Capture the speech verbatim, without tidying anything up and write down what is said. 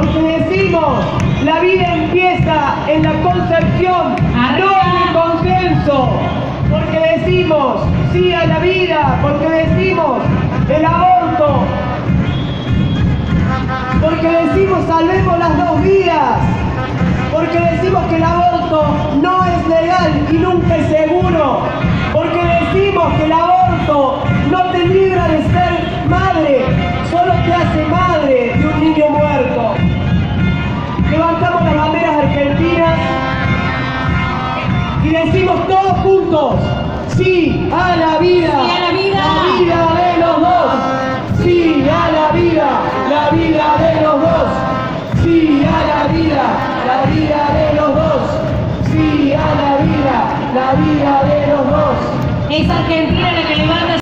porque decimos, la vida empieza en la concepción, no en el consenso, porque decimos sí a la vida, porque decimos el aborto, porque decimos salvemos las dos vidas, porque decimos que el aborto no es legal y nunca es seguro, porque decimos que el aborto no te libra de ser madre, solo te hace madre de un niño muerto. Levantamos las banderas argentinas y decimos todos juntos, sí a la vida, sí a la vida, la vida de los dos, sí a la vida, la vida de los dos, sí a la vida, la vida de los dos, sí a la vida, la vida de los dos. Es Argentina la que